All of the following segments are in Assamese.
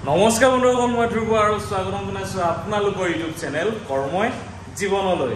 নমস্কাৰ বন্ধুসকল, মই ধ্ৰুৱ আৰু স্বাগতম জনাইছো আপোনালোকৰ ইউটিউব চেনেল কৰ্মই জীৱনলৈ।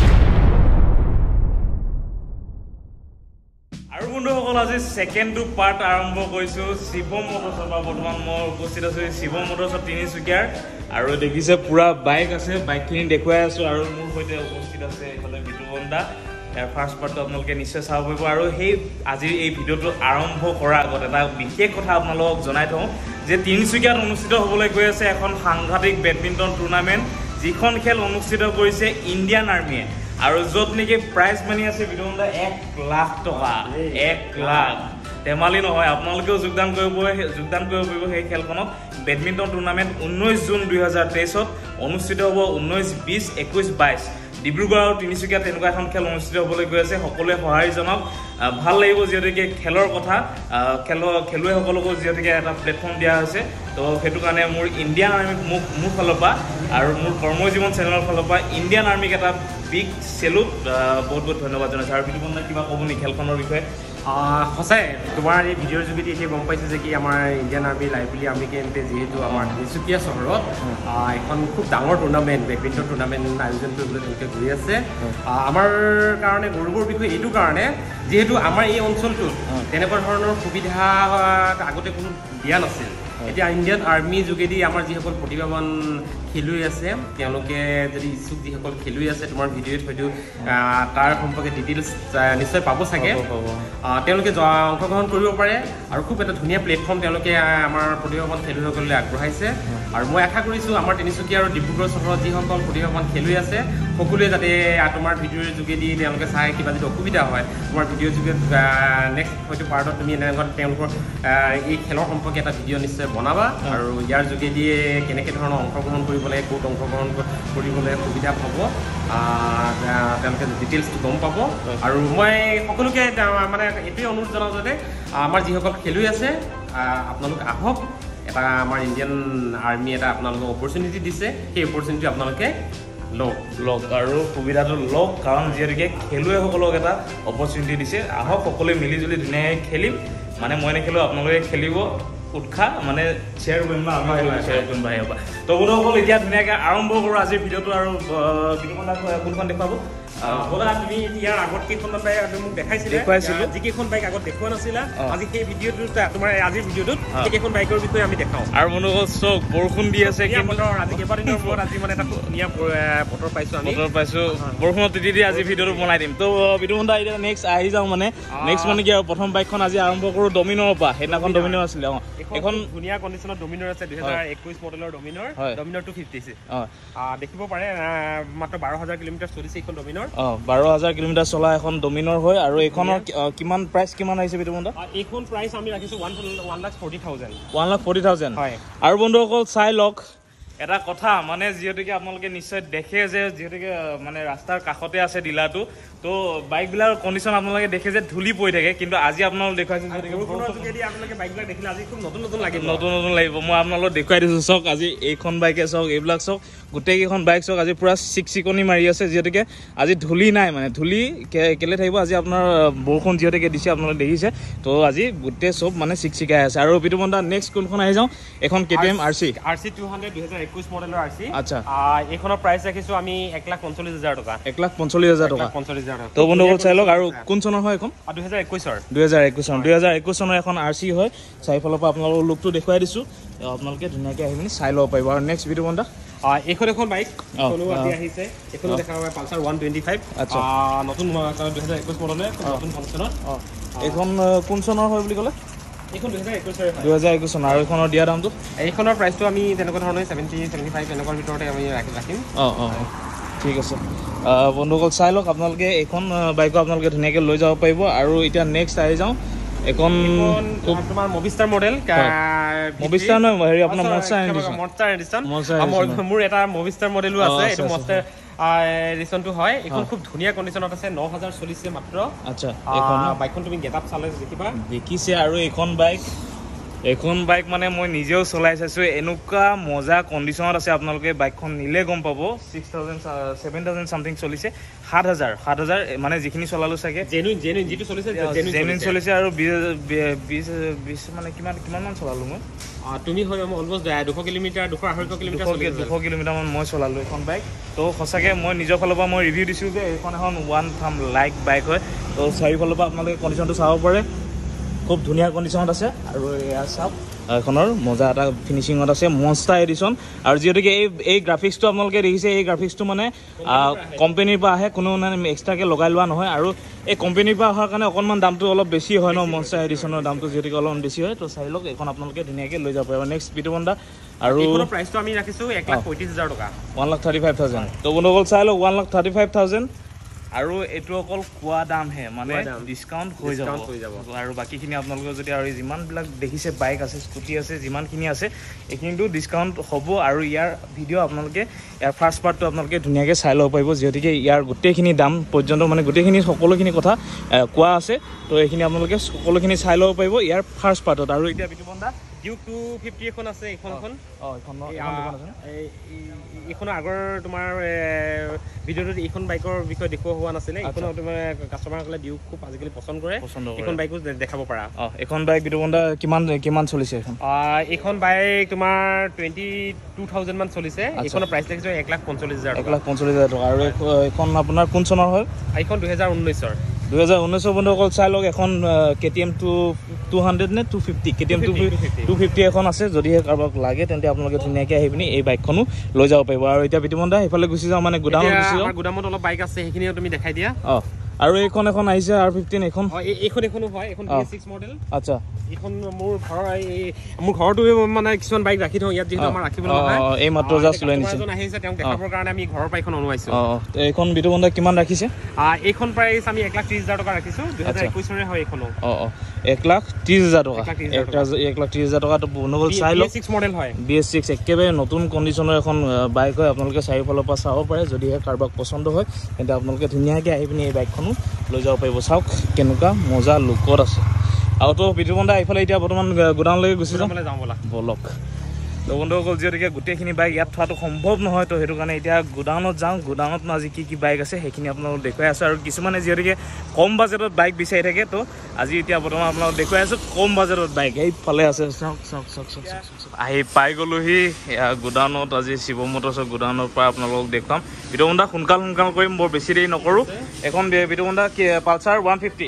আৰু বন্ধুসকল, আজি সেকেন্ড পাৰ্ট আৰম্ভ কৰিছো শিৱম মটৰ্ছৰ পৰা। বৰ্তমান মই উপস্থিত আছো শিৱম মটৰ্ছৰ তিনিচুকীয়াৰ, আৰু দেখিছে পুৰা বাইক আছে, বাইকখিনি দেখুৱাই আছো। আৰু মোৰ সৈতে উপস্থিত আছে এইফালে বিতুবন্দা। ইয়াৰ ফাৰ্ষ্ট পাৰ্টটো আপোনালোকে নিশ্চয় চাব পাৰিব। আৰু সেই আজিৰ এই ভিডিঅ'টো আৰম্ভ কৰাৰ আগত এটা বিশেষ কথা আপোনালোকক জনাই থওঁ যে তিনিচুকীয়াত অনুষ্ঠিত হ'বলৈ গৈ আছে এখন সাংঘাতিক বেডমিণ্টন টুৰ্ণামেণ্ট, যিখন খেল অনুষ্ঠিত কৰিছে ইণ্ডিয়ান আৰ্মিয়ে। আৰু য'ত নেকি প্ৰাইজ মানি আছে বিতুবন্দা 1 লাখ টকা। 1 লাখ ধেমালি নহয়। আপোনালোকেও যোগদান কৰিব পাৰিব সেই খেলখনত। বেডমিণ্টন টুৰ্ণামেণ্ট 19 জুন 2023 অনুষ্ঠিত হ'ব। 19, 20, 21, 22 ডিব্ৰুগড় আৰু তিনিচুকীয়াত তেনেকুৱা এখন খেল অনুষ্ঠিত হ'বলৈ গৈ আছে। সকলোৱে সঁহাৰি জনাওক, ভাল লাগিব যিহেতুকে খেলৰ কথা, খেলুৱৈসকলকো যিহেতুকে এটা প্লেটফৰ্ম দিয়া হৈছে। তো সেইটো কাৰণে মোৰ ইণ্ডিয়ান আৰ্মিক মোৰ ফালৰ পৰা আৰু মোৰ কৰ্মজীৱন চেনেলৰ ফালৰ পৰা ইণ্ডিয়ান আৰ্মিক এটা বিগ চেলুট, বহুত বহুত ধন্যবাদ জনাইছোঁ। আৰু বিতুবন্দা কিবা ক'ব নেকি খেলখনৰ বিষয়ে? সঁচাই তোমাৰ এই ভিডিঅ'ৰ যোগেদি এতিয়া গম পাইছোঁ যে কি আমাৰ ইণ্ডিয়ান আৰ্মি লাইপুলি আৰ্মি কেম্পে যিহেতু আমাৰ তিনিচুকীয়া চহৰত এখন খুব ডাঙৰ টুৰ্ণামেণ্ট, বেডমিণ্টন টুৰ্ণামেণ্ট আয়োজন কৰিবলৈ তেওঁলোকে গৈ আছে। আমাৰ কাৰণে গৌৰৱৰ বিষয় এইটো কাৰণে যিহেতু আমাৰ এই অঞ্চলটোত তেনেকুৱা ধৰণৰ সুবিধা আগতে কোনো দিয়া নাছিল। এতিয়া ইণ্ডিয়ান আৰ্মিৰ যোগেদি আমাৰ যিসকল প্ৰতিভাৱান খেলুৱৈ আছে, তেওঁলোকে যদি ইচ্ছুক যিসকল খেলুৱৈ আছে, তোমাৰ ভিডিঅ'ত হয়তো তাৰ সম্পৰ্কে ডিটেইলছ নিশ্চয় পাব চাগে। তেওঁলোকে অংশগ্ৰহণ কৰিব পাৰে আৰু খুব এটা ধুনীয়া প্লেটফৰ্ম তেওঁলোকে আমাৰ প্ৰতিভাৱান খেলুৱৈসকললৈ আগবঢ়াইছে। আৰু মই আশা কৰিছোঁ আমাৰ তিনিচুকীয়া আৰু ডিব্ৰুগড় চহৰত যিসকল প্ৰতিভাৱান খেলুৱৈ আছে, সকলোৱে যাতে তোমাৰ ভিডিঅ'ৰ যোগেদি তেওঁলোকে চাই কিবা যদি অসুবিধা হয়, তোমাৰ ভিডিঅ'ৰ যোগেদি নেক্সট হয়তো পাৰ্টত তুমি এনেকুৱা তেওঁলোকৰ এই খেলৰ সম্পৰ্কে এটা ভিডিঅ' নিশ্চয় বনাবা। আৰু ইয়াৰ যোগেদিয়ে কেনেকৈ ধৰণৰ অংশগ্ৰহণ কৰিব লাগে, ক'ত অংশগ্ৰহণ কৰিবলৈ সুবিধা পাব, তেওঁলোকে ডিটেইলছটো গম পাব। আৰু মই সকলোকে মানে এইটোৱে অনুৰোধ জনাওঁ যাতে আমাৰ যিসকল খেলুৱৈ আছে, আপোনালোক আহক। এটা আমাৰ ইণ্ডিয়ান আৰ্মি এটা আপোনালোকক অপৰচুনিটি দিছে, সেই অপৰচুনিটি আপোনালোকে লওক আৰু সুবিধাটো লওক, কাৰণ যিহেতুকে খেলুৱৈসকলক এটা অপৰচুনিটি দিছে। আহক সকলোৱে মিলিজুলি ধুনীয়াকৈ খেলিম। মানে মই নেখেলোঁ, আপোনালোকে খেলিব, উৎসাহ মানে শ্বেয়াৰ কৰিম না, শ্বেয়াৰ কৰিম বাহিৰৰ পৰা। তো বন্ধুসকল, এতিয়া ধুনীয়াকৈ আৰম্ভ কৰোঁ আজিৰ ভিডিঅ'টো। আৰু বিতুবন্দা কোনখন দেখুৱাব? তুমি ইয়াৰ আগত কেইখনমান বাইক মোক দেখুৱাইছিলোঁ, যিকেইখন বাইক আগত দেখুওৱা নাছিলা, আজি সেই ভিডিঅ'টোত তোমাৰ আজিৰ ভিডিঅ'টোত সেইকেইখন বাইকৰ বিষয়ে আমি দেখাওঁ। আৰু বন্ধুসকল চক, বৰষুণ দি আছে, আজি কেইবাদিনৰ মূৰত আজি মানে এটা ধুনীয়া বতৰ পাইছোঁ। বৰষুণত তিতি আজি ভিডিঅ'টো বনাই দিম। তো বিতুবন্দা এতিয়া নেক্সট আহি যাওঁ, মানে নেক্সট মানে কি আৰু প্ৰথম বাইকখন আজি আৰম্ভ কৰোঁ ডমিনৰ পৰা। সেইদিনাখন ডমিনৰ আছিলে। এখন ধুনীয়া কণ্ডিশ্যনত ডমিনৰ আছে, 2021 মডেলৰ ডমিনৰ 250 দেখিব পাৰে। মাত্ৰ 12,000 কিলোমিটাৰ চলিছে এইখন ডমিনৰ। 12,000 কিলোমিটাৰ চলা এখন ডমিনৰ হয়। আৰু এইখনৰ কিমান প্ৰাইচ কিমান আহিছে বিতুবন্দা? এইখন প্ৰাইচ আমি ৰাখিছোঁ 1,40,000। 1,40,000 হয়। আৰু বন্ধুসকল চাই লওক এটা কথা, মানে যিহেতুকে আপোনালোকে নিশ্চয় দেখে যে যিহেতুকে মানে ৰাস্তাৰ কাষতে আছে ডিলাৰটো, তো বাইকবিলাকৰ কণ্ডিশ্যন আপোনালোকে দেখে যে ধূলি পৰি থাকে। কিন্তু আজি আপোনালোক দেখুৱাইছোঁ আপোনালোকে বাইকবিলাক দেখিলে আজি খুব নতুন নতুন লাগিব। মই আপোনালোকক দেখুৱাই দিছোঁ। চাওক আজি এইখন বাইকে চাওক, এইবিলাক চাওক, গোটেইকেইখন বাইক চাওক, আজি পূৰা চিকচিকনি মাৰি আছে। যিহেতুকে আজি ধূলি নাই, মানে ধূলি কেলে থাকিব, আজি আপোনাৰ বৰষুণ যিহেতুকে দিছে আপোনালোকে দেখিছে। তো আজি গোটেই চব মানে চিকচিকাই আছে। আৰু বিতুবন্দা নেক্সট কোনখন আহি যাওঁ? এখন KTM RC 200 2021 মডেলৰ RC। আচ্ছা, এইখনৰ প্ৰাইচ ৰাখিছোঁ আমি 1,45,000 টকা। 1,45,000 টকা। তো বন্ধুসকল চাই লওক। আৰু কোন চনৰ হয় এখন? 2021 চনৰ এখন RC হয়। চাৰিফালৰ পৰা আপোনালোকৰ লুকটো দেখুৱাই দিছোঁ, আপোনালোকে ধুনীয়াকৈ আহি পিনি চাই ল'ব পাৰিব। আৰু নেক্সট বিতুবন্দা এইখন বাইক আহিছে, এইখনো দেখা পাব, পালচাৰ 125। আচ্ছা, নতুন 2021 মডেলৰ নতুন ফাংচনত। এইখন কোন চনৰ হয় বুলি ক'লে? এইখন 2021 চনৰ। আৰু এইখনৰ দিয়া দামটো? এইখনৰ প্ৰাইচটো আমি তেনেকুৱা ধৰণে 70-75 এনেকুৱাৰ ভিতৰতে আমি ৰাখিম। ঠিক আছে বন্ধুসকল, চাই লওক আপোনালোকে। এইখন বাইকো আপোনালোকে ধুনীয়াকৈ লৈ যাব পাৰিব। আৰু এতিয়া নেক্সট আহি যাওঁ, এখন তোমাৰ মভিষ্টাৰ মডেল। মভিষ্টাৰ নহয়, হেৰি আপোনাৰ মনষ্টাৰ এডিশ্যন। মোৰ এটা মভিষ্টাৰ মডেলো আছে, এইটো মনষ্টাৰ এডিশ্যনটো হয়। এইখন খুব ধুনীয়া কণ্ডিশ্যনত আছে, 9,000 চলিছে মাত্ৰ। আচ্ছা, বাইকখন তুমি গেট আপ চালে দেখিবা, দেখিছে। আৰু এইখন বাইক এখন বাইক মানে মই নিজেও চলাই চাইছো এনেকুৱা মজা কণ্ডিশ্যনত আছে আপোনালোকে বাইকখন নিলে গম পাব 6000 সামথিং চলিছে 7000 মানে যিখিনি চলালো চাগে জেনুইন যেটো চলিছে জেনুইন চলিছে আৰু 20 মানে কিমান মান চলালো মই তুমি হয় অলমোস্ট 200 কিলোমিটাৰ 200 কিলোমিটাৰ মান মই চলালো এখন বাইক তো সঁচাকে মই নিজৰ ফালৰ পৰা মই ৰিভিউ দিছো যে এখন এখন ওৱান থাম লাইক বাইক হয় তো চাৰিফালৰ পৰা আপোনালোকে কণ্ডিশ্যনটো চাব পাৰে খুব ধুনীয়া কণ্ডিশ্যনত আছে আৰু এয়া চাওক এখনৰ মজা এটা ফিনিচিঙত আছে মনষ্টাৰ এডিশ্যন আৰু যিহেতুকে এই গ্ৰাফিক্সটো আপোনালোকে দেখিছে এই গ্ৰাফিক্সটো মানে কোম্পানীৰ পৰা আহে কোনো মানে এক্সট্ৰাকৈ লগাই লোৱা নহয় আৰু এই কোম্পানীৰ পৰা অহাৰ কাৰণে অকণমান দামটো অলপ বেছি হয় ন মনষ্টাৰ এডিশ্যনৰ দামটো যিহেতুকে অলপমান বেছি হয় তো চাই লওক এইখন আপোনালোকে ধুনীয়াকৈ লৈ যাব পাৰিব নেক্সট বিতুপন আৰু এইখনৰ প্ৰাইচটো আমি ৰাখিছোঁ 1,35,000 টকা 1,35,000 তো বন্ধুসকল চাই লওক 1,35,000 আৰু এইটো অকল কোৱা দাম হে মানে ডিসকাউন্ট হৈ যাব আৰু বাকিখিনি আপোনালোকে যদি আৰু যিমানবিলাক দেখিছে বাইক আছে স্কুটি আছে যিমানখিনি আছে এইখিনিতো ডিসকাউন্ট হ'ব আৰু ইয়াৰ ভিডিও আপোনালোকে ইয়াৰ ফাৰ্স্ট পাৰ্টটো আপোনালোকে ধুনীয়াকৈ চাই ল'ব পাৰিব যিহেতুকে ইয়াৰ গোটেইখিনি দাম পৰ্যন্ত মানে গোটেইখিনি সকলোখিনি কথা কোৱা আছে তো এইখিনি আপোনালোকে সকলোখিনি চাই ল'ব পাৰিব ইয়াৰ ফাৰ্স্ট পাৰ্টত আৰু এতিয়া বিতুপন দা ডিউক 250 এখন আছে এখন এখন আগৰ তোমাৰ ভিডিওটোত এইখন বাইকৰ বিষয়ে দেখুওৱা হোৱা নাছিলে এখন তোমাৰ কাস্টমাৰসকলে ডিউক খুব আজিকালি পছন্দ কৰে এখন বাইকো দেখাব পাৰা এখন বাইক বিতুপন দা কিমান চলিছে এখন বাইক তোমাৰ 22,000 মান চলিছে এখনৰ প্ৰাইচ লাগিছে 1,45,000 টকা আৰু এখন আপোনাৰ কোন চনৰ হয় এইখন 2019 বন্ধুসকল চাই লওক এখন KTM 200 নে 250 KTM 250 এখন আছে যদিহে কাৰোবাক লাগে তেন্তে আপোনালোকে ধুনীয়াকৈ আহি পিনি এই বাইকখনো লৈ যাব পাৰিব আৰু এতিয়া বিতুপন দা সেইফালে গুচি যাওঁ মানে গুদামত অলপ বাইক আছে সেইখিনিও তুমি দেখাই দিয়া আৰু এইখন এখন আহিছে R15 এখন এখনো হয় এখন BS6 মডেল আচ্ছা এখন মোৰ ঘৰটো মানে কিছুমান বাইক ৰাখি থওঁ ইয়াত যেহেতু আমাৰ ৰাখিব নহয় এই মাত্ৰ জাষ্ট লৈ আনিছে এজন আহিছে তেওঁক দেখাবৰ কাৰণে আমি ঘৰৰ বাইকখন অনুৱাইছো এইখন বিতুপন দা কিমান ৰাখিছে এইখন প্ৰাইচ আমি 1,30,000 টকা ৰাখিছো 2021 ৰে হয় এইখনো 1,30,000 টকা 1,30,000 টকা তো বন্ধুসকল চাই লওক BS6 মডেল হয় BS6 একেবাৰে নতুন কণ্ডিশ্যনৰ এখন বাইক হয় আপোনালোকে চাৰিওফালৰ পৰা চাব পাৰে যদিহে কাৰোবাক পচন্দ হয় তেন্তে আপোনালোকে ধুনীয়াকৈ আহি পিনি এই বাইকখনো লৈ যাব পাৰিব চাওক কেনেকুৱা মজা লুকত আছে আৰু তো বিতুপন দা এইফালে এতিয়া বৰ্তমান গোডাউনলৈকে গুচি যাওঁ বলক তো বন্ধুসকল যিহেতুকে গোটেইখিনি বাইক ইয়াত থোৱাটো সম্ভৱ নহয় তো সেইটো কাৰণে এতিয়া গোডাউনত যাওঁ গোডাউনত আজি কি বাইক আছে সেইখিনি আপোনালোকক দেখুৱাই আছোঁ আৰু কিছুমানে যিহেতুকে কম বাজেটত বাইক বিচাৰি থাকে তো আজি এতিয়া বৰ্তমান আপোনালোকক দেখুৱাই আছোঁ কম বাজেটত বাইক এইফালে আছে চাওক আহি পাই গ'লোহি গোডাউনত আজি শিৱম মটৰ্ছৰ গোডাউনৰ পৰা আপোনালোকক দেখুৱাম বিতুপন দা সোনকাল কৰিম বৰ বেছি দেৰি নকৰোঁ এখন বিতুপন দা পালচাৰ 150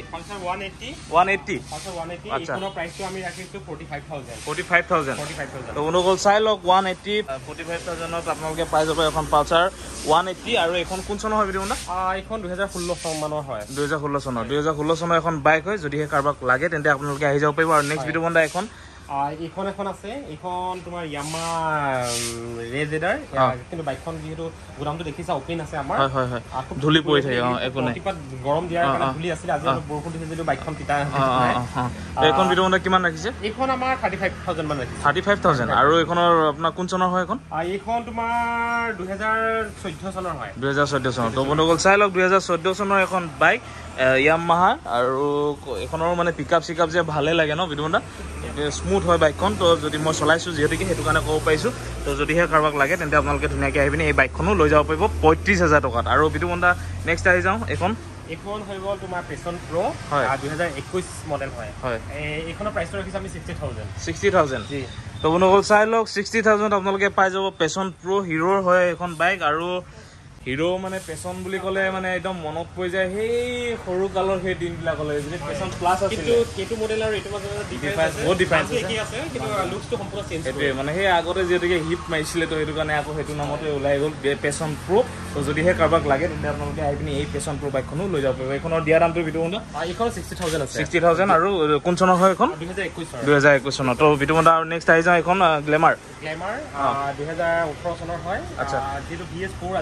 আচ্ছা প্ৰাইচটো আমি ৰাখিছোঁ 45,000 তো বন্ধুসকল চাই লওক 45,000ত আপোনালোকে পাই যাব এখন পালচাৰ 180 আৰু এখন কোন চনৰ হয় বিতুপন দা এইখন 2016 মানৰ হয় 2016 চনৰ এখন বাইক হয় যদিহে কাৰোবাক লাগে তেন্তে আপোনালোকে আহি যাব পাৰিব আৰু নেক্সট বিতুপন দা এখন এখন আছে এইখন তোমাৰ ইয়ামা ৰেজেডাৰ কিন্তু বাইকখন যেহেতু গোদামটো দেখিছা ওপেন আছে আমাৰ খুব ধূলি পৰি থাকে একো নাই গৰম দিয়াৰ কাৰণে ধূলি আছিল আজি বৰষুণ দিছে যদিও বাইকখন তিতা এইখন বিতুপন দা কিমান ৰাখিছে এইখন আমাৰ 35,000 মান ৰাখিছে 35,000 আৰু এইখনৰ আপোনাৰ কোন চনৰ হয় এইখন তোমাৰ 2014 চনৰ হয় 2014 চনৰ তো বন্ধুসকল চাই লওক 2014 চনৰ এখন বাইক ইয়ামাহা আৰু এখনৰ মানে পিকআপ যে ভালে লাগে ন বিতুপন দা স্মুথ হয় বাইকখন তো যদি মই চলাইছোঁ যিহেতুকে সেইটো কাৰণে ক'ব পাৰিছোঁ তো যদিহে কাৰোবাক লাগে তেন্তে আপোনালোকে ধুনীয়াকৈ আহি পিনি এই বাইকখনো লৈ যাব পাৰিব 35,000 টকাত আৰু বিতুপন দা নেক্সট আহি যাওঁ এখন হৈ গ'ল তোমাৰ পেছন প্ৰ' 2021 মডেল হয় এইখনৰ প্ৰাইচটো ৰাখিছোঁ আমি 60,000 তো বন্ধুসকল চাই লওক 60,000 আপোনালোকে পাই যাব পেছন প্ৰ' হিৰোৰ হয় এখন বাইক আৰু হিৰো মানে পেছন বুলি ক'লে মানে একদম মনত পৰি যায় সেই সৰু কালৰ সেই দিনবিলাকলৈ যদি পেছন প্লাছ আছিল কিন্তু মডেল আৰু এইটো মাজত বহুত ডিফাৰেঞ্চ আছে কিন্তু লুকছটো সম্পূৰ্ণ চেঞ্জ সেইটোৱে মানে সেই আগতে যিহেতুকে হিট মাৰিছিলে তো সেইটো কাৰণে আকৌ সেইটো নামতে ওলাই গ'ল পেছন প্ৰ' তো যদিহে কাৰোবাক লাগে তেন্তে আপোনালোকে আহি পিনি এই পেছন প্ৰ' বাইকখনো লৈ যাব পাৰিব এইখনৰ দিয়া দামটো বিতুপন দা এইখন 60,000 আছে 60,000 আৰু কোন চনৰ হয় এইখন 2021 চনৰ তো বিতুপন দা আৰু নেক্সট আহি যাওঁ এইখন গ্লেমাৰ 2018 চনৰ হয় আচ্ছা যিটো BS4 আজিকালি খুব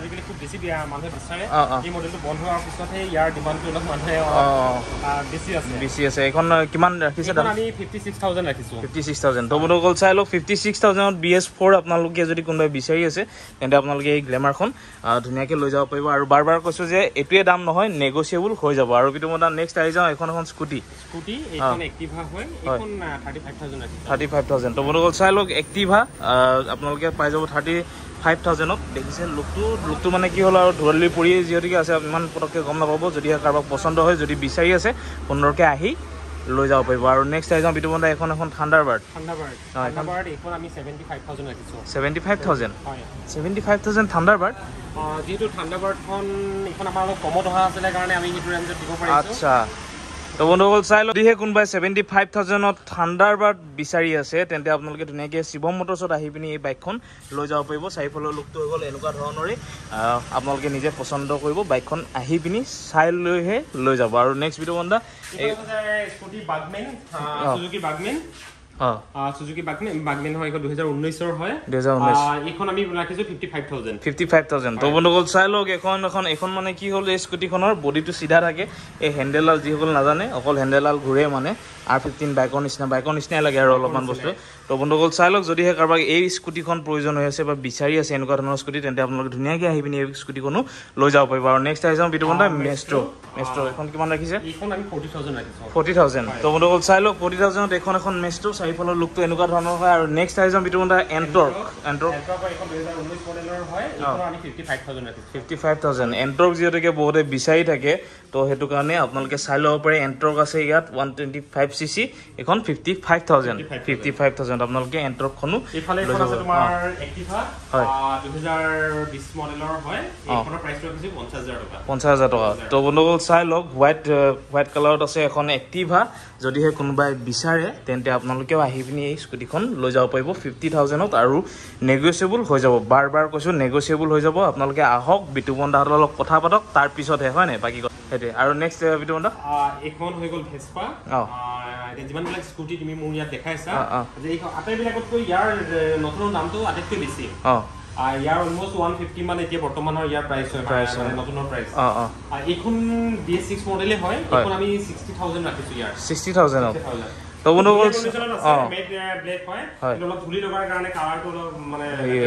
বেছি মানুহে বিচাৰে এই মডেলটো বন্ধ হোৱাৰ পিছতহে ইয়াৰ ডিমাণ্ডটো অলপ মানুহে বেছি আছে এখন কিমান ৰাখিছে দাম আমি 56000 ৰাখিছো 56000 তো বন্ধুসকল চাই লওক 56000 BS4 আপোনালোকে যদি কোনোবাই বিচাৰি আছে তেন্তে আপোনালোকে এই গ্লেমাৰখন ধুনীয়াকৈ লৈ যাব পাৰিব আৰু বাৰ কৈছো যে এটোৱে দাম নহয় নেগোচিয়েবল হৈ যাব আৰু বিতুমতা নেক্সট আহি যাওঁ এখন স্কুটি এইখন এক্টিভা হয় এইখন 35000 তো বন্ধুসকল চাই লওক এক্টিভা আপোনালোকে পাই যাব 35000 দেখিছে লুকটো মানে কি হ'ল আৰু ধুলি পৰি যিহেতুকে আছে ইমান পটককে গম নাপাব যদি কাৰোবাক পছন্দ হয় যদি বিচাৰি আছে সুন্দৰকে আহি লৈ যাব পাৰিব আৰু নেক্সট আহি যাওঁ বিতুমতা এখন থান্ডাৰবাৰ্ড এইখন আমি 75000 ৰাখিছো 75000 থান্ডাৰবাৰ্ড যেহেতু থান্ডাৰবাৰ্ডখন এখন আমাৰ অলপ কমত অহা আছিলে কাৰণে আমি সেইটো ৰেঞ্জত দিব পাৰিছো আচ্ছা তো বন্ধুসকল চাই লওক যদিহে কোনোবাই 75000ত থান্ডাৰবাৰ্ড বিচাৰি আছে তেন্তে আপোনালোকে ধুনীয়াকৈ শিৱম মটৰ্ছত আহি পিনি এই বাইকখন লৈ যাব পাৰিব চাৰিফালৰ লুকটো হৈ গ'ল এনেকুৱা ধৰণৰে আপোনালোকে নিজে পচন্দ কৰিব বাইকখন আহি পিনি চাই লৈহে লৈ যাব আৰু নেক্সট ভিডিঅ' বন্ধা scooty Burgman Suzuki Burgman Suzuki Burgman হয় 2019 ৰ হয় এইখন আমি ৰাখিছো 55000 তো বন্ধুসকল চাই লওক এখন মানে কি হ'ল এই স্কুটিখনৰ বডিটো সিধা থাকে এই হেণ্ডেলডাল যিসকল নাজানে অকল হেণ্ডেলডাল ঘূৰে মানে R15 বাইকৰ নিচিনাই লাগে আৰু অলপমান বস্তু তো বন্ধুসকল চাই লওক যদিহে কাৰোবাক এই স্কুটিখন প্ৰয়োজন হৈ আছে বা বিচাৰি আছে এনেকুৱা ধৰণৰ স্কুটি তেন্তে আপোনালোকে ধুনীয়াকৈ আহি পিনি এই স্কুটিখনো লৈ যাব পাৰিব আৰু নেক্সট আহি যাওঁ বিতুমন্তা মেষ্ট্ৰ এখন কিমান ৰাখিছে এইখন আমি 40000 ৰাখিছো 40000 তো বন্ধুসকল চাই লওক 40000ত এখন মেষ্ট্ৰ চাৰিফালৰ লুকটো এনেকুৱা ধৰণৰ হয় আৰু নেক্সট আহি যাওঁ বিতুমন্তা এণ্টৰ্ক এখন 2019 মডেলৰ হয় এইখন আমি 55000 ৰাখিছো 55000 এণ্টৰ্ক যিহেতুকে বহুতে বিচাৰি থাকে তো সেইটো কাৰণে আপোনালোকে চাই ল'ব পাৰে এণ্টৰ্ক আছে ইয়াত 125cc এখন 55000 আপোনালোকে এণ্টৰ্কখনো এইফালে এখন আছে তোমাৰ এক্টিভা 2020 মডেলৰ হয় এইখনৰ প্ৰাইচটো আছে 50000 টকা তো বন্ধুসকল চাই লওক হোৱাইট কালাৰত আছে এখন এক্টিভা যদিহে কোনোবাই বিচাৰে তেন্তে আপোনালোকেও আহি পিনি এই স্কুটিখন লৈ যাব পাৰিব 50000ত আৰু নেগোচিয়েবল হৈ যাব বাৰ কৈছোঁ নেগোচিয়েবল হৈ যাব আপোনালোকে আহক বিতুমন্দাহঁতৰ লগত কথা পাতক তাৰ পিছতহে হয় নাই বাকী সেইটোৱে আৰু নেক্সট বিতুমন্দা এইখন হৈ গ'ল ভেস্পা যিমানবিলাক স্কুটি তুমি মোৰ ইয়াত দেখাইছা যে এই আটাইবিলাকতকৈ ইয়াৰ নতুন দামটো আটাইতকৈ বেছি ইয়াৰ অলমোষ্ট 150 মান এতিয়া বৰ্তমানৰ ইয়াৰ প্ৰাইচ হয় নতুনৰ প্ৰাইচ এইখন BS6 মডেলে হয় এইখন আমি 60000 ৰাখিছো ইয়াৰ 60000 তো বন্ধুসকল ব্লেক হয় অলপ ধুলি লগাৰ কাৰণে কালাৰটো মানে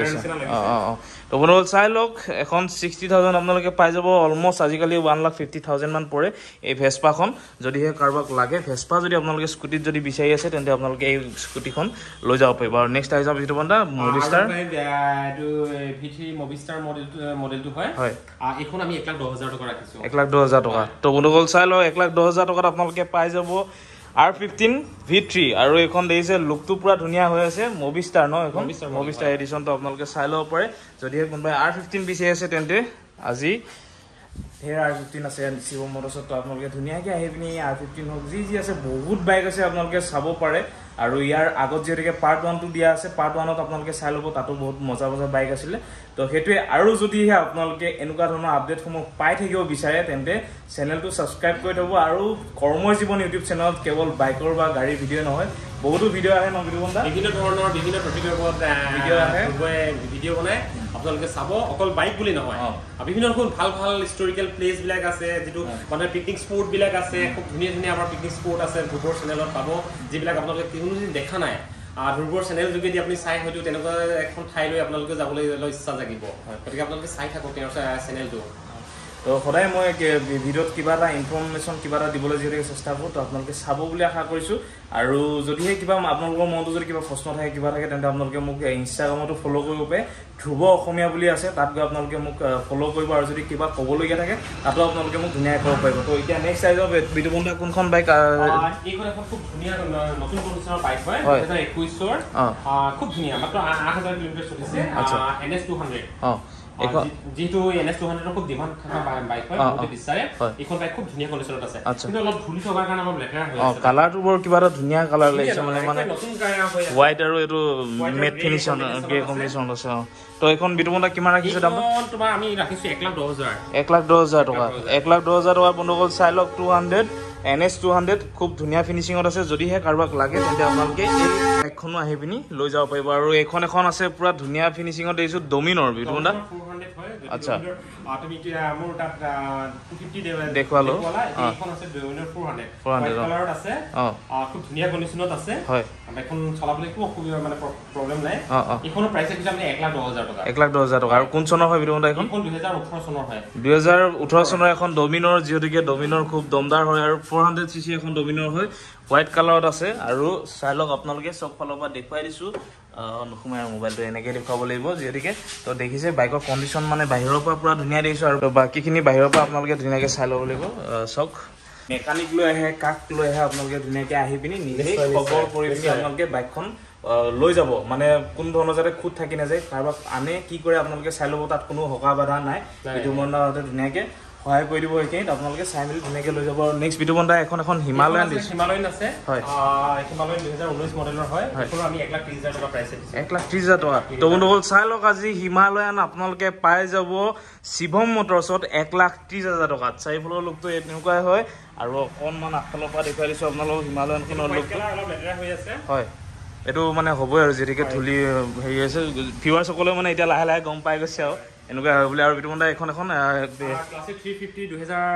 তো বন্ধুসকল চাই লওক এখন 60000 আপোনালোকে পাই যাব অলমোষ্ট আজিকালি 1,50,000 মান পৰে এই ভেস্পাখন যদিহে কাৰোবাক লাগে ভেস্পা যদি আপোনালোকে স্কুটিত যদি বিচাৰি আছে তেন্তে আপোনালোকে এই স্কুটিখন লৈ যাব পাৰিব আৰু নেক্সট আহি যাব যিটো বন্ধা মভিষ্টাৰ V3 মভিষ্টাৰ মডেলটো হয় এইখন আমি 1,10,000 টকা ৰাখিছো 1,10,000 টকা তো বন্ধুসকল চাই লওক 1,10,000 টকাত আপোনালোকে পাই যাব R15 V3 আৰু এখন দেখিছে লুকটো পুৰা ধুনীয়া হৈ আছে মভিষ্টাৰ ন এখন মভিষ্টাৰ এডিশ্যনটো আপোনালোকে চাই ল'ব পাৰে যদিহে কোনোবাই R15 বিচাৰি আছে তেন্তে আজি ধেৰ R15 আছে শিৱম মটৰ্ছত আপোনালোকে ধুনীয়াকৈ আহি পিনি R15 হওক যি আছে বহুত বাইক আছে আপোনালোকে চাব পাৰে আৰু ইয়াৰ আগত যিহেতুকে পাৰ্ট 1টো দিয়া আছে পাৰ্ট 1ত আপোনালোকে চাই ল'ব তাতো বহুত মজা বাইক আছিলে তো সেইটোৱে আৰু যদিহে আপোনালোকে এনেকুৱা ধৰণৰ আপডেটসমূহ পাই থাকিব বিচাৰে তেন্তে চেনেলটো ছাবস্ক্ৰাইব কৰি থ'ব আৰু কৰ্মজীৱন ইউটিউব চেনেলত কেৱল বাইকৰ বা গাড়ীৰ ভিডিঅ' নহয় বহুতো ভিডিঅ' আহে ন বিভিন্ন ধৰণৰ বিভিন্ন টপিকৰ ওপৰত ভিডিঅ' আহে ভিডিঅ' বনাই আপোনালোকে চাব অকল বাইক বুলি নহয় বিভিন্ন ধৰণৰ ভাল হিষ্টৰিকেল প্লেচবিলাক আছে যিটো মানে পিকনিক স্পটবিলাক আছে খুব ধুনীয়া আমাৰ পিকনিক স্পট আছে ধ্ৰুৱৰ চেনেলত পাব যিবিলাক আপোনালোকে কোনোদিন দেখা নাই ধ্ৰুৱৰ চেনেল যোগেদি আপুনি চাই হয়তো তেনেকুৱা এখন ঠাইলৈ আপোনালোকে যাবলৈ ইচ্ছা জাগিব গতিকে আপোনালোকে চাই থাকক তেওঁৰ চেনেলটো তো সদায় মই ভিডিঅ'ত কিবা এটা ইনফৰমেশ্যন কিবা এটা দিবলৈ যিহেতুকে চেষ্টা কৰোঁ তো আপোনালোকে চাব বুলি আশা কৰিছোঁ আৰু যদিহে কিবা আপোনালোকৰ মনটো যদি কিবা প্ৰশ্ন থাকে কিবা থাকে তেন্তে আপোনালোকে মোক ইনষ্টাগ্ৰামতো ফ'ল' কৰিব পাৰে ধ্ৰুৱ অসমীয়া বুলি আছে তাত গৈ আপোনালোকে মোক ফ'ল' কৰিব আৰু যদি কিবা ক'বলগীয়া থাকে তাতো আপোনালোকে মোক ধুনীয়াকৈ ক'ব পাৰিব তো এতিয়া নেক্সট আহি যাব বিতুমন্দা কোনখন বাইক এইখন এখন খুব ধুনীয়া নতুন কণ্ডিশ্যনৰ বাইক হয় 2021ৰ খুব ধুনীয়া মাত্ৰ 8000 কিলোমিটাৰ চলিছে NS200 যেহেতু NS200 খুব ডিমাণ্ড থকা বাইক হয় বহুত বিচাৰে এইখন বাইক খুব ধুনীয়া কণ্ডিশ্যনত আছে কিন্তু অলপ ধুলি থকাৰ কাৰণে অলপ লেতেৰা হৈ আছে কালাৰটো বৰ কিবা এটা ধুনীয়া কালাৰ লাগিছে মানে নতুন কালাৰ হয় হোৱাইট আৰু এইটো মেট ফিনিশ্যন গে কম্বিনেশ্যন আছে তো এখন বিতুমন্দা কিমান ৰাখিছে দাম তোমাৰ আমি ৰাখিছো 1,10,000 টকা 1,10,000 টকা বন্ধুসকল চাই লওক 200 NS200 খুব ধুনীয়া ফিনিচিঙত আছে যদিহে কাৰোবাক লাগে তেন্তে আপোনালোকে এই বাইকখনো আহি পিনি লৈ যাব পাৰিব আৰু এখন আছে পুৰা ধুনীয়া ফিনিচিঙত দিছো ডমিনৰ বিটুমদা আচ্ছা তুমি কি মোৰ তাত 250 দেখুৱালো এইখন আছে ডমিনৰ 400 কালাৰত আছে খুব ধুনীয়া কন্ডিশনত আছে হয় বাইকখন চলাবলৈ খুব অসুবিধা মানে প্ৰবলেম নাই এইখনৰ প্ৰাইস আছে আপুনি 1,10,000 টকা 1,10,000 টকা আৰু কোন চনৰ হয় বিটুমদা এখন 2018 চনৰ হয় 2018 চনৰ এখন ডমিনৰ যিহেতুকে ডমিনৰ খুব দমদাৰ হয় আৰু 400 সিসি এখন ডমিনৰ হয় হোৱাইট কালাৰত আছে আৰু চাই লওক আপোনালোকে চব ফালৰ পৰা দেখুৱাই দিছো নখুমাই মোবাইলটো এনেকৈ দেখুৱাব লাগিব যিহেতুকে তো দেখিছে বাইকৰ কণ্ডিশ্যন মানে বাহিৰৰ পৰা পুৰা ধুনীয়া দেখিছোঁ আৰু বাকীখিনি বাহিৰৰ পৰা আপোনালোকে ধুনীয়াকৈ চাই ল'ব লাগিব চাওক মেকানিক লৈ আহে কাক লৈ আহে আপোনালোকে ধুনীয়াকৈ আহি পিনি নিজেই খবৰ কৰি পিনি আপোনালোকে বাইকখন লৈ যাব মানে কোন ধৰণৰ যাতে খুঁত থাকি নাযায় কাৰোবাক আনে কি কৰে আপোনালোকে চাই ল'ব তাত কোনো হকা বাধা নাই বিটুমদাহঁতে ধুনীয়াকৈ সহায় কৰি দিব এইখিনিত আপোনালোকে চাই মেলি ধুনীয়াকৈ লৈ যাব আৰু নেক্সট বিটুমদা এখন হিমালয়ান দিছে হিমালয়ান আছে হয় হিমালয়ান 2019 মডেলৰ হয় এইটো আমি 1,30,000 টকা প্ৰাইস দিছো 1,30,000 টকা তো বন্ধুসকল চাই লওক আজি হিমালয়ান আপোনালোকে পাই যাব শিৱম মটৰছত 1,30,000 টকাত চাৰিফালৰ লুকটো এনেকুৱাই হয় আৰু অকণমান আগফালৰ পৰা দেখুৱাই দিছোঁ আপোনালোকক হিমালয়ানখনৰ লুকটো অলপ লেতেৰা হৈ আছে হয় এইটো মানে হ'বই আৰু যেনেকৈ ধূলি হেৰি আছে ভিউৱাৰ্ছসকলেও মানে এতিয়া লাহে লাহে গম পাই গৈছে আৰু এনেকুৱা হয় বুলি আৰু বিটুমদা এখন ক্লাছিক 350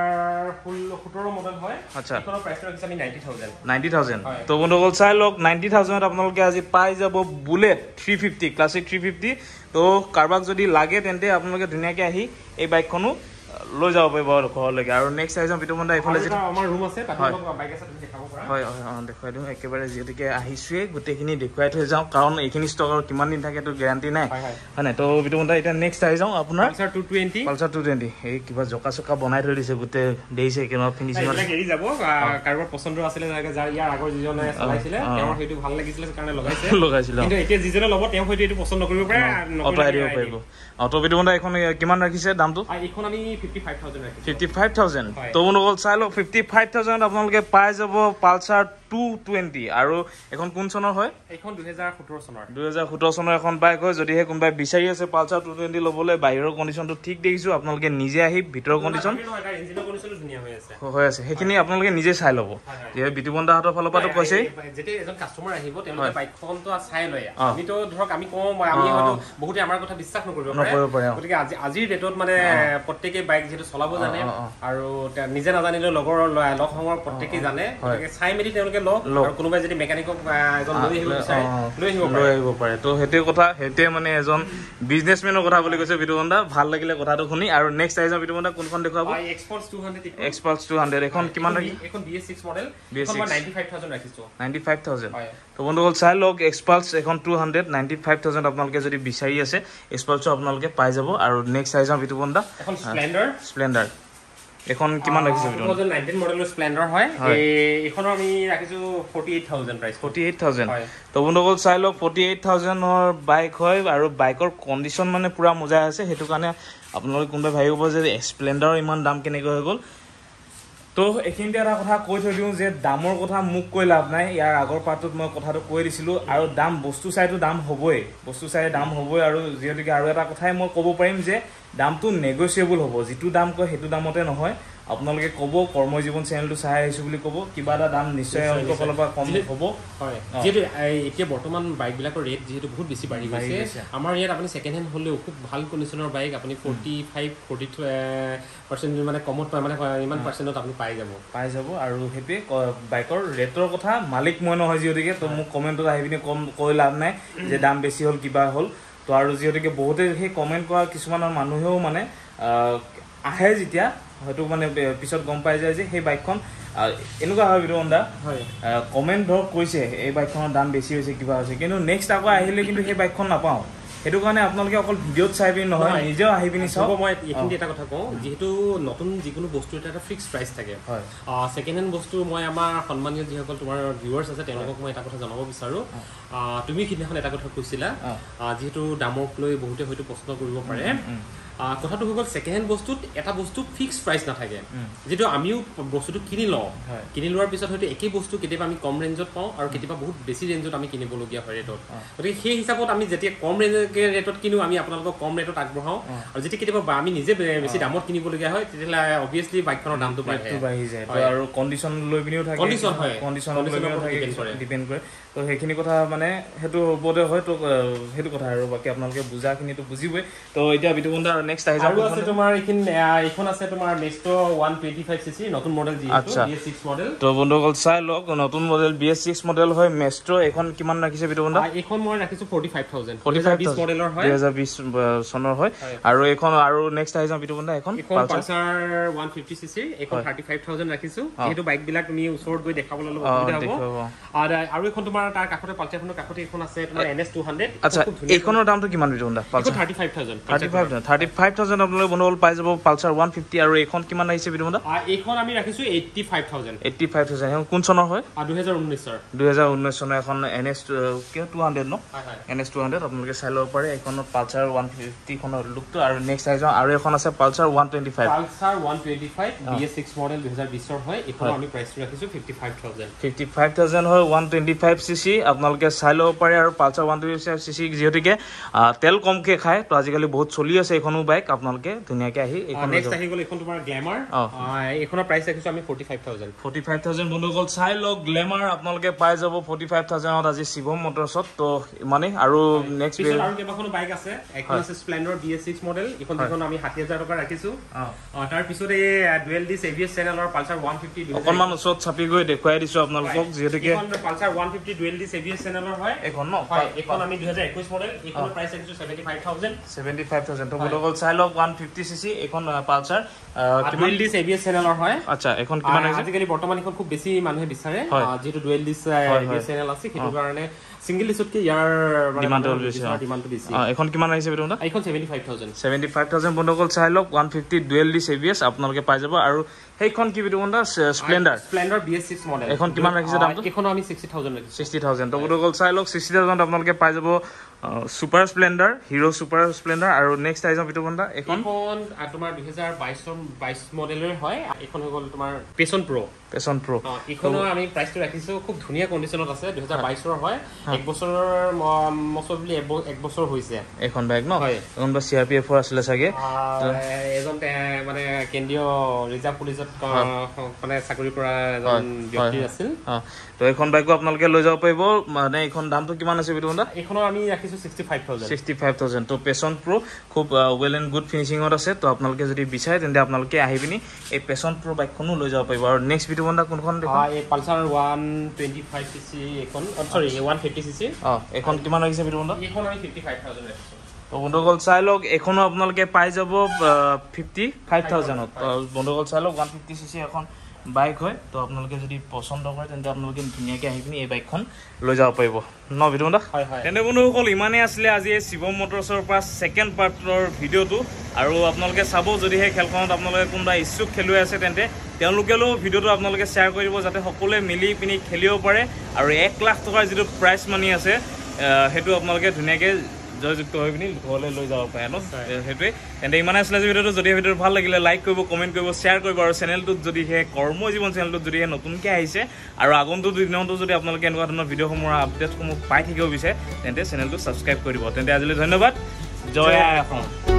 2017 মডেল হয় আচ্ছা এখনৰ প্ৰাইস ৰাখিছে আমি 90,000 তো বন্ধুসকল চাই লওক 90,000 আপোনালোকে আজি পাই যাব বুলেট 350 ক্লাছিক 350 তো কাৰোবাক যদি লাগে তেন্তে আপোনালোকে ধুনীয়াকৈ আহি এই বাইকখনো লৈ যাব পাৰিব ঘৰলৈকে আৰু নেক্সট আহিছোঁ বিটুমদা এইফালে যেটা আমাৰ ৰুম আছে তাতে বাইক আছে তুমি দেখাব পাৰা হয় হয় দেখুৱাই দিওঁ একেবাৰে যিহেতুকে আহিছোৱে গোটেইখিনি দেখুৱাই থৈ যাওঁ কাৰণ এইখিনি ষ্টক আৰু কিমান দিন থাকে তো গ্যাৰান্টি নাই হয় নাই তো বিটুমদা এতিয়া নেক্সট আহি যাওঁ আপোনাৰ পালচাৰ 220 এই কিবা জকা চকা বনাই থৈ দিছে গোটেই দেইছে কিমান ফিনিচিং এৰি যাব কাৰোবাৰ পছন্দ আছিলে যাৰ ইয়াৰ আগৰ যিজনে চলাইছিলে তেওঁৰ সেইটো ভাল লাগিছিলে কাৰণে লগাইছিলে কিন্তু এতিয়া যিজনে ল'ব তেওঁ হয়তো এইটো পছন্দ নকৰিব পাৰে অট'ৰাই দিব পাৰিব অটো বিটুমদা এখন কিমান ৰাখিছে দামটো এইখন আমি 55,000 55,000 তো বন্ধুসকল চাই লওক 55,000 আপোনালোকে পাই যাব পালচাৰ 220 আৰু এখন কোন চনৰ হয় এখন 2017 চনৰ এখন বাইক হয় যদিহে কোনোবাই বিচাৰি আছে পালচাৰ 220 ল'বলৈ বাহিৰৰ কণ্ডিশ্যনটো ঠিক দেখিছোঁ আপোনালোকে নিজে আহি ভিতৰৰ কণ্ডিশ্যন হৈ আছে সেইখিনি আপোনালোকে নিজে চাই ল'ব যিহেতু বিটুমদাহঁতৰ ফালৰ পৰাতো কৈছে যেতিয়া এজন কাষ্টমাৰ আহিব তেওঁলোকে বাইকখনটো চাই লয় আমিতো ধৰক আমি কওঁ আমি হয়তো বহুতে আমাৰ কথা বিশ্বাস নকৰিব পাৰে গতিকে আজিৰ ডেটত মানে প্ৰত্যেকে বাইক যেটো চলাব জানে আৰু নিজে নাজানিলেও লগৰ লগ সংগৰ প্ৰত্যেকেই জানে গতিকে চাই মেলি তেওঁলোকে লগ আৰু কোনোবাই যদি মেকানিকক এজন লৈ আহিব বিচাৰে লৈ আহিব পাৰে তো হেতে কথা হেতে মানে এজন বিজনেছমেনৰ কথা বুলি কৈছে বিটুমদা ভাল লাগিলে কথাটো শুনি আৰু নেক্সট আহিছে বিটুমদা কোনখন দেখুৱাব এক্সপালছ 200 এখন কিমান এখন BS6 মডেল এখন 95,000 ৰাখিছো 95,000 তো বন্ধুসকল চাই লওক এক্সপালছ এখন 200 95,000 আপোনালোকে যদি বিচাৰি আছে এক্সপালছও আপোনালোকে পাই যাব আৰু নেক্সট আহিছে বিটুমদা এখন স্প্লেন্ডাৰ এখন কিমান ৰাখিছে 2019 মডেলৰ স্প্লেন্ডাৰ হয় এইখনৰ আমি ৰাখিছো 48,000 প্ৰাইস 48,000 তো বন্ধুসকল চাই লওক 48,000ৰ বাইক হয় আৰু বাইকৰ কণ্ডিশ্যন মানে পুৰা মজা আছে সেইটো কাৰণে আপোনালোকে কোনোবাই ভাবিব যে স্প্লেন্ডাৰৰ ইমান দাম কেনেকৈ হৈ গ'ল তো এইখিনিতে এটা কথা কৈ থৈ দিওঁ যে দামৰ কথা মোক কৈ লাভ নাই ইয়াৰ আগৰ পাৰ্টটোত মই কথাটো কৈ দিছিলোঁ আৰু দাম বস্তু চাইতো দাম হ'বই আৰু যিহেতুকে আৰু এটা কথাই মই ক'ব পাৰিম যে দামটো নেগচিয়েবল হ'ব যিটো দাম কয় সেইটো দামতে নহয় আপোনালোকে ক'ব কৰ্মজীৱন চেনেলটো চাই আহিছোঁ বুলি ক'ব কিবা এটা দাম নিশ্চয় আপোনালোকৰ ফালৰ পৰা কম হ'ব যিহেতু এতিয়া বৰ্তমান বাইকবিলাকৰ ৰেট যিহেতু বহুত বেছি বাঢ়ি গৈছে আমাৰ ইয়াত আপুনি ছেকেণ্ড হেণ্ড হ'লেও খুব ভাল কণ্ডিশ্যনৰ বাইক আপুনি 45-42% মানে কমত পায় মানে ইমান পাৰ্চেণ্টত আপুনি পাই যাব আৰু সেইটোৱে বাইকৰ ৰেটৰ কথা মালিক মই নহয় যিহেতুকে তো মোক কমেণ্টত আহি পিনি কৈ লাভ নাই যে দাম বেছি হ'ল কিবা হ'ল তো আৰু যিহেতুকে বহুতে সেই কমেণ্ট কৰা কিছুমান মানুহেও মানে আহে যেতিয়া হয়তো মানে পিছত গম পাই যায় যে সেই বাইকখন এনেকুৱা হয় বিটুমদা কমেণ্ট ধৰক কৈছে এই বাইকখনৰ দাম বেছি হৈছে কিবা হৈছে কিন্তু নেক্সট আকৌ আহিলে কিন্তু সেই বাইকখন নাপাওঁ সেইটো কাৰণে আপোনালোকে অকল ভিডিঅ'ত চাই পিনি নহয় নিজেও আহি পিনি চাওক মই এইখিনি এটা কথা কওঁ যিহেতু নতুন যিকোনো বস্তু এটা ফিক্স প্ৰাইচ থাকে ছেকেণ্ড হেণ্ড বস্তু মই আমাৰ সন্মানীয় যিসকল তোমাৰ ভিউৱাৰ্ছ আছে তেওঁলোকক মই এটা কথা জনাব বিচাৰোঁ তুমি সিদিনাখন এটা কথা কৈছিলা যিহেতু দামক লৈ বহুতে হয়তো প্ৰশ্ন কৰিব পাৰে কথাটো হৈ গ'ল ছেকেণ্ড হেণ্ড বস্তুত এটা বস্তু ফিক্সড প্ৰাইচ নাথাকে যিটো আমিও বস্তুটো কিনি লওঁ কিনি লোৱাৰ পিছত হয়তো একেই বস্তু কেতিয়াবা আমি কম ৰেঞ্জত পাওঁ আৰু কেতিয়াবা বহুত বেছি ৰেঞ্জত আমি কিনিবলগীয়া হয় ৰেটত গতিকে সেই হিচাপত আমি যেতিয়া কম ৰেটত কিনো আমি আপোনালোকক কম ৰেটত আগবঢ়াওঁ আৰু যেতিয়া কেতিয়াবা আমি নিজে বেছি দামত কিনিবলগীয়া হয় তেতিয়াহ'লে অভিয়াছলি বাইকখনৰ দামটো বাঢ়ি যায় আৰু কণ্ডিশ্যন লৈ পিনিও থাকে কণ্ডিশ্যন ডিপেণ্ড কৰে তো সেইখিনি কথা মানে সেইটো ওপৰতে হয় তো সেইটো কথা আৰু বাকী আপোনালোকে বুজাখিনিতো বুজিবই তো এতিয়া বিতুপন নেক্সট আহি যাব আছে তোমাৰ এইখন আছে তোমাৰ মেষ্ট্ৰ 125cc নতুন মডেল BS6 মডেল তো বন্ধুসকল চাই লওক নতুন মডেল BS6 মডেল হয় মেষ্ট্ৰ এখন কিমান ৰাখিছে বিতুপন এইখন মই ৰাখিছো 45000 2020 মডেলৰ হয় 2020 চনৰ হয় আৰু এখন আৰু নেক্সট আহি যাম বিতুপন এখন পালচাৰ 150cc এখন 35000 ৰাখিছো যেহেতু বাইক বিলাক তুমি ওচৰত গৈ দেখাবলৈ অলপ অসুবিধা হ'ব আৰু এখন তোমাৰ তাৰ কাষতে পালচাৰখনৰ কাষতে এখন আছে তোমাৰ NS 200 আচ্ছা এইখনৰ দামটো কিমান বিতুপন পালচাৰ 35000 আপোনালোকে বন্ধুসকল পাই যাব পালচাৰ 150 আৰু এইখন কিমান আহিছে বিতুপন এইখন আমি ৰাখিছো 85000 এখন কোন চনৰ হয় 2019 চনৰ এখন NS 200 ন NS 200 আপোনালোকে চাই ল'ব পাৰে এইখনত পালচাৰ 150 খনৰ লুকটো আৰু নেক্সট আহি যাওঁ আৰু এখন আছে পালচাৰ 125 BS6 মডেল 2020 ৰ হয় এইখন আমি প্ৰাইচটো ৰাখিছো 55000 হয় 125cc আপোনালোকে চাই ল'ব পাৰে আৰু পালচাৰ 125cc যিহেতুকে তেল কমকে খায় তো আজিকালি বহুত চলি আছে এইখনো বাইক আপোনালোকে ধুনীয়াকে আহি এইখন নেক্সট আহি গ'ল এইখন তোমাৰ গ্ল্যামাৰ এইখনৰ প্ৰাইচ ৰাখিছো আমি 45000 বন্ধুসকল চাই লওক গ্ল্যামাৰ আপোনালোকে পাই যাব 45000ত আজি শিৱম মটৰছত তো মানে আৰু নেক্সট আৰু কেইবাখনো বাইক আছে এখন আছে স্প্লেন্ডাৰ BS6 মডেল এইখন আমি 60000 টকা ৰাখিছো তাৰ পিছতে ডুৱেল ডিস ABS চেনেলৰ পালচাৰ 150 অকনমান ওচৰত ছাপি গৈ দেখুৱাই দিছো আপোনালোকক যেহেতুকে এইখন পালচাৰ 150 ডুৱেল ডিস ABS চেনেলৰ হয় এখন ন এইখন আমি 2021 মডেল এইখনৰ প্ৰাইচ ৰাখিছো 75000 তো বন্ধুসকল চাই লওক 150cc এখন পালচাৰ ডুৱেল ডিস ABS চেনেলৰ হয় আচ্ছা এখন কিমান আছে আজিকালি বৰ্তমান এখন খুব বেছি মানুহে বিচাৰে যেহেতু ডুৱেল ডিস ABS চেনেল আছে সেইটো কাৰণে সিঙ্গেল ডিসতকে ইয়াৰ ডিমান্ডটো বেছি এখন কিমান আহিছে বেটা এখন 75000 বন্ধুসকল চাই লওক 150 ডুৱেল ডিস ABS আপোনালোকে পাই যাব আৰু সেইখন কি বেটা স্প্লেন্ডাৰ BS6 মডেল এখন কিমান ৰাখিছে দামটো এখন আমি 60000 ৰাখিছো 60000 তো বন্ধুসকল চাই লওক 60000 আপোনালোকে পাই যাব Super Splendor Hero Super Splendor আৰু নেক্সট আইজ বিটু বন্ধা এখন তোমাৰ 2022 মডেলৰ হয় এখন হৈ গ'ল তোমাৰ পেছন প্ৰ এখনৰ আমি প্ৰাইচটো ৰাখিছো খুব ধুনীয়া কন্ডিশনত আছে 2022 ৰ হয় এক বছৰৰ মছবলি এক বছৰ হৈছে এখন বাইক ন এখন বা CRPF আছিল চাগে এজন মানে কেন্দ্ৰীয় ৰিজাৰ্ভ পুলিচত মানে চাকৰি কৰা এজন ব্যক্তি আছিল তো এখন বাইকো আপোনালোকে লৈ যাব পাৰিব মানে এখন দামটো কিমান আছে বিটু বন্ধা এখনৰ আমি ৰাখিছো 65000 তো পেছন প্ৰ খুব ওয়েল এন্ড গুড ফিনিশিংত আছে তো আপোনালোকে যদি বিচাৰে তেন্তে আপোনালোকে আহিবিনি এই পেছন প্ৰ বাইকখনো লৈ যাব পাৰিব আৰু নেক্সট বিটু বন্ধা কোনখন দেখো এই পালচাৰ 125cc এখন সৰি 150cc এখন কিমান লাগিছে বিটু বন্ধা এখন আমি 55000 ৰাখিছো তো বন্ধুসকল চাই লওক এখনো আপোনালোকে পাই যাব 55000 তো বন্ধুসকল চাই লওক 150cc এখন বাইক হয় তো আপোনালোকে যদি পছন্দ কৰে তেন্তে আপোনালোকে ধুনীয়াকে আহি পিনি এই বাইকখন লৈ যাব পাৰিব ন ভিডিঅ বন্ধা তেনে বন্ধুসকল ইমানেই আছিলে আজি এই শিৱম মটৰছৰ পৰা সেকেন্ড পাৰ্টৰ ভিডিঅটো আৰু আপোনালোকে চাব যদি হে খেলখনত আপোনালোকে কোনবা ইচ্ছুক খেলুৱৈ আছে তেন্তে তেওঁলোকেও ভিডিঅটো আপোনালোকে শ্বেয়াৰ কৰি দিব যাতে সকলোৱে মিলি পিনি খেলিব পাৰে আৰু 1 লাখ টকাৰ যিটো প্ৰাইজ মানি আছে হেতু আপোনালোকে ধুনীয়াকে জয়যুক্ত হৈ পিনি ঘৰলৈ লৈ যাব পাৰে ন হেতুৱে তেন্তে ইমানে আছিলে ভিডিঅটো যদি ভিডিঅটো ভাল লাগিলে লাইক কৰিব কমেন্ট কৰিব শ্বেয়াৰ কৰিব আৰু চেনেলটোত যদি হে কৰ্মজীৱন চেনেলটোত যদি হে নতুনকৈ আহিছে আৰু আগন্তুক দিনতো যদি আপোনালোকে এনেকুৱা ধৰণৰ ভিডিঅ'সমূহৰ আপডেটসমূহ পাই থাকিব বিচাৰে তেন্তে চেনেলটো ছাবস্ক্ৰাইব কৰি দিব তেন্তে আজিলৈ ধন্যবাদ জয় অসম